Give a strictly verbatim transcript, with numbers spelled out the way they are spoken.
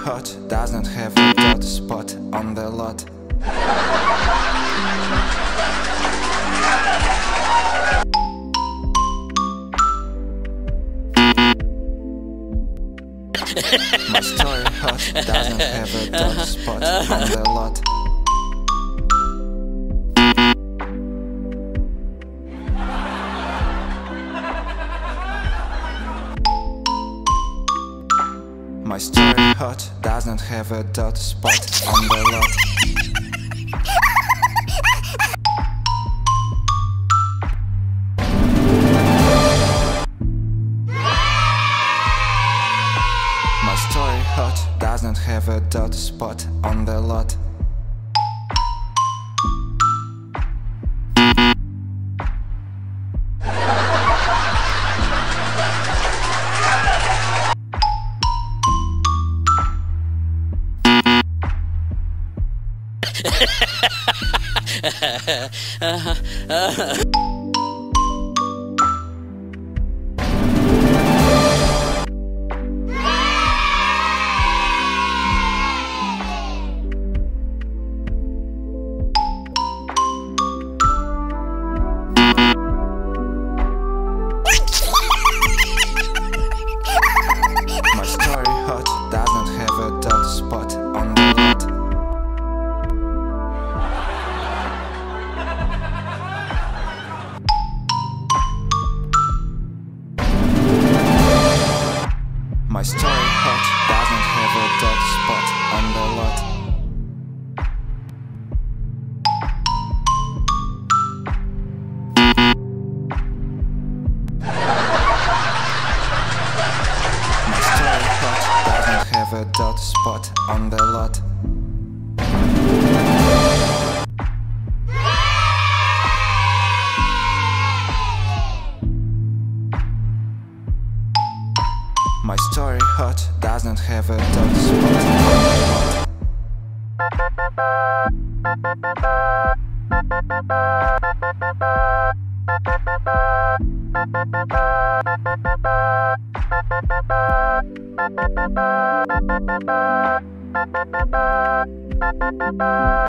hot does not have a dot spot on the lot. My story hot doesn't have a dot spot on the lot. My story hot does not have a dot spot on the lot. My story hot does not have a dot spot on the lot. My story hot does not have a dot spot on the lot. My story hot doesn't have a dot spot on the lot. My story hot doesn't have a dot spot on the lot. My story hot does not have a dot spot on the lot.